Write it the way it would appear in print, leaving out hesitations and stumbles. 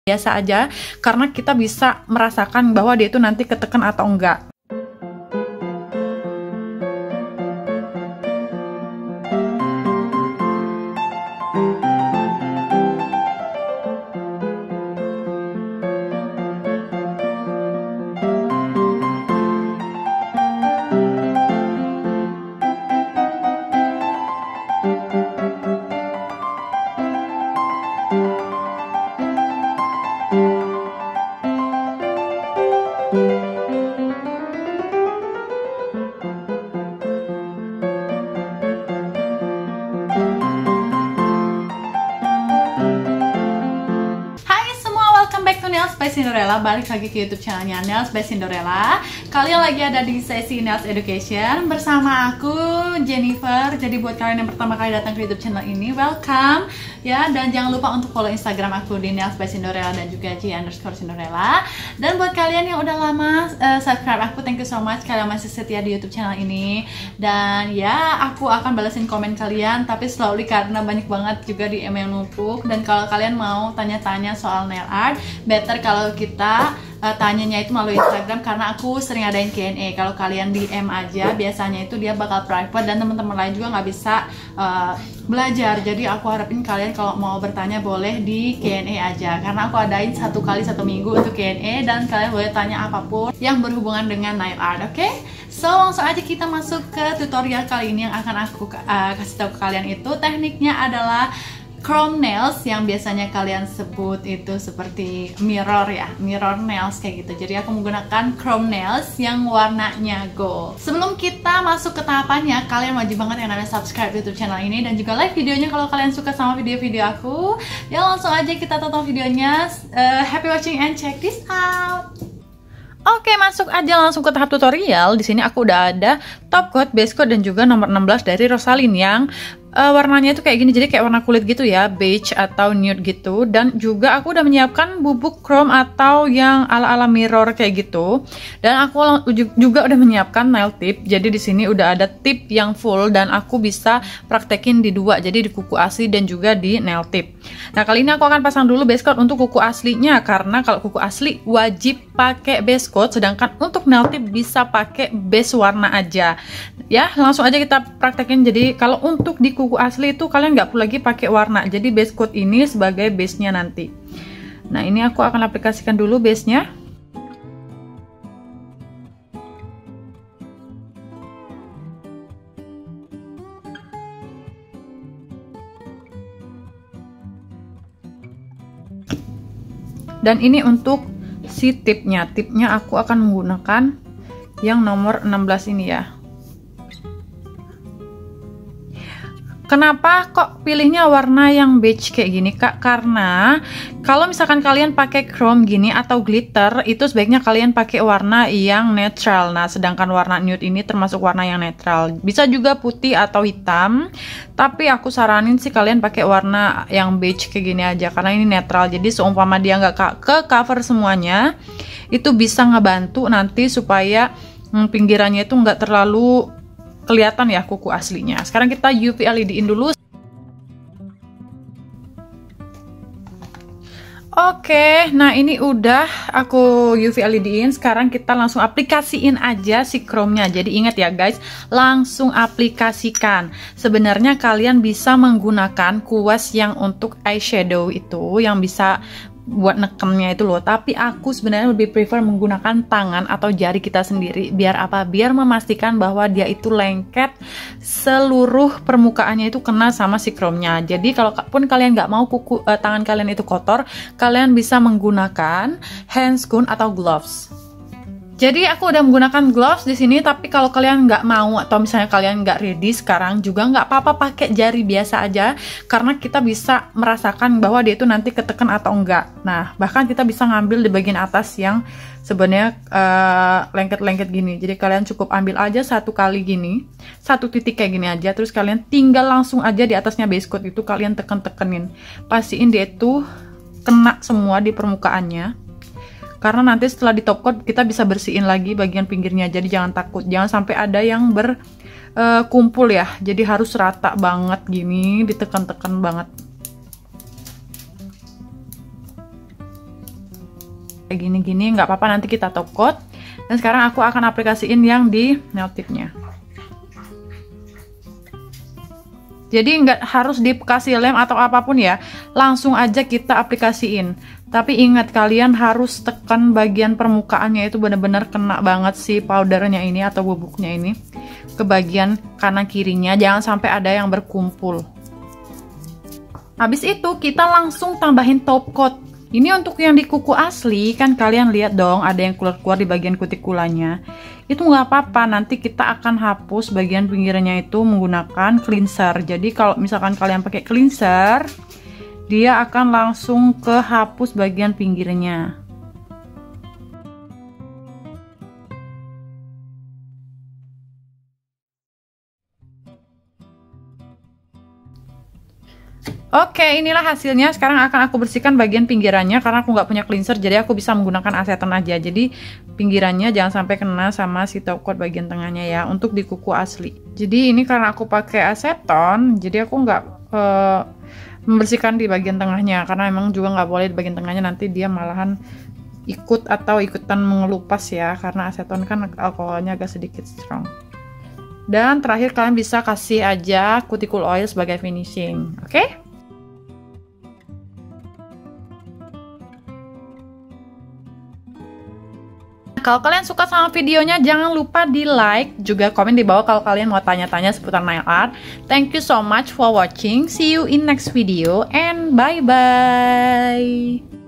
biasa aja, karena kita bisa merasakan bahwa dia itu nanti ketekan atau enggak. Nails by Cinderella, balik lagi ke YouTube channelnya Nails by Cinderella. Kalian lagi ada di sesi Nails Education bersama aku Jennifer. Jadi buat kalian yang pertama kali datang ke YouTube channel ini, welcome ya. Dan jangan lupa untuk follow Instagram aku di Nails by Cinderella dan juga G_Cinderella. Dan buat kalian yang udah lama subscribe aku, thank you so much. Kalian masih setia di YouTube channel ini. Dan ya, aku akan balesin komen kalian, tapi slowly karena banyak banget juga DM yang numpuk. Dan kalau kalian mau tanya-tanya soal nail art, better kalau kita tanyanya itu melalui Instagram, karena aku sering adain Q&A. Kalau kalian DM aja, biasanya itu dia bakal private dan teman-teman lain juga nggak bisa belajar. Jadi aku harapin kalian kalau mau bertanya boleh di Q&A aja, karena aku adain 1 kali 1 minggu untuk Q&A dan kalian boleh tanya apapun yang berhubungan dengan nail art, oke? So langsung aja kita masuk ke tutorial kali ini. Yang akan aku kasih tahu ke kalian itu tekniknya adalah chrome nails, yang biasanya kalian sebut itu seperti mirror ya, mirror nails kayak gitu. Jadi aku menggunakan chrome nails yang warnanya gold. Sebelum kita masuk ke tahapannya, kalian wajib banget yang namanya subscribe YouTube channel ini dan juga like videonya kalau kalian suka sama video-video aku. Ya langsung aja kita tonton videonya. Happy watching and check this out. Oke, masuk aja langsung ke tahap tutorial. Di sini aku udah ada top coat, base coat, dan juga nomor 16 dari Rosalind yang warnanya itu kayak gini, jadi kayak warna kulit gitu ya, beige atau nude gitu. Dan juga aku udah menyiapkan bubuk chrome atau yang ala-ala mirror kayak gitu. Dan aku juga udah menyiapkan nail tip. Jadi di sini udah ada tip yang full dan aku bisa praktekin di 2, jadi di kuku asli dan juga di nail tip. Nah, kali ini aku akan pasang dulu base coat untuk kuku aslinya, karena kalau kuku asli wajib pakai base coat, sedangkan untuk nail tip bisa pakai base warna aja. Ya, langsung aja kita praktekin. Jadi kalau untuk di kuku asli itu kalian nggak perlu lagi pakai warna, jadi base coat ini sebagai base nya nanti. Nah, ini aku akan aplikasikan dulu base nya. Dan ini untuk si tipnya aku akan menggunakan yang nomor 16 ini ya. Kenapa kok pilihnya warna yang beige kayak gini, Kak? Karena kalau misalkan kalian pakai chrome gini atau glitter, itu sebaiknya kalian pakai warna yang netral. Nah, sedangkan warna nude ini termasuk warna yang netral. Bisa juga putih atau hitam, tapi aku saranin sih kalian pakai warna yang beige kayak gini aja, karena ini netral. Jadi seumpama dia nggak ke cover semuanya, itu bisa ngebantu nanti supaya pinggirannya itu nggak terlalu kelihatan ya kuku aslinya. Sekarang kita UV LED-in dulu. Oke, nah ini udah aku UV LED-in. Sekarang kita langsung aplikasiin aja si chrome-nya. Jadi ingat ya guys, langsung aplikasikan. Sebenarnya kalian bisa menggunakan kuas yang untuk eyeshadow itu, yang bisa buat nekennya itu loh, tapi aku sebenarnya lebih prefer menggunakan tangan atau jari kita sendiri. Biar apa? Biar memastikan bahwa dia itu lengket, seluruh permukaannya itu kena sama si chrome-nya. Jadi kalau pun kalian nggak mau tangan kalian itu kotor, kalian bisa menggunakan handscoon atau gloves. Jadi aku udah menggunakan gloves di sini, tapi kalau kalian nggak mau atau misalnya kalian nggak ready sekarang juga nggak apa-apa, pakai jari biasa aja, karena kita bisa merasakan bahwa dia itu nanti ketekan atau enggak. Nah, bahkan kita bisa ngambil di bagian atas yang sebenarnya lengket-lengket gini. Jadi kalian cukup ambil aja 1 kali gini, 1 titik kayak gini aja, terus kalian tinggal langsung aja di atasnya base coat itu kalian tekenin, pastiin dia itu kena semua di permukaannya. Karena nanti setelah di top coat kita bisa bersihin lagi bagian pinggirnya. Jadi jangan takut, jangan sampai ada yang berkumpul ya. Jadi harus rata banget gini, ditekan-tekan banget. kayak gini-gini, nggak apa-apa, nanti kita top coat. Dan sekarang aku akan aplikasiin yang di nail tipnya. Jadi nggak harus dikasih lem atau apapun ya, langsung aja kita aplikasiin. Tapi ingat, kalian harus tekan bagian permukaannya, itu bener-bener kena banget si powdernya ini atau bubuknya ini ke bagian kanan kirinya, jangan sampai ada yang berkumpul. Habis itu kita langsung tambahin top coat. Ini untuk yang di kuku asli, kan kalian lihat dong ada yang keluar-keluar di bagian kutikulanya. Itu nggak apa-apa, nanti kita akan hapus bagian pinggirnya itu menggunakan cleanser. Jadi kalau misalkan kalian pakai cleanser, dia akan langsung kehapus bagian pinggirnya. Oke, inilah hasilnya. Sekarang akan aku bersihkan bagian pinggirannya karena aku nggak punya cleanser, jadi aku bisa menggunakan aseton aja. Jadi pinggirannya jangan sampai kena sama si top coat bagian tengahnya ya, untuk di kuku asli. Jadi ini karena aku pakai aseton, jadi aku nggak membersihkan di bagian tengahnya, karena emang juga nggak boleh di bagian tengahnya, nanti dia malahan ikut atau ikutan mengelupas ya, karena aseton kan alkoholnya agak sedikit strong. Dan terakhir kalian bisa kasih aja cuticle oil sebagai finishing, oke? Kalau kalian suka sama videonya, jangan lupa di like, juga komen di bawah kalau kalian mau tanya-tanya seputar nail art. Thank you so much for watching, see you in next video, and bye bye.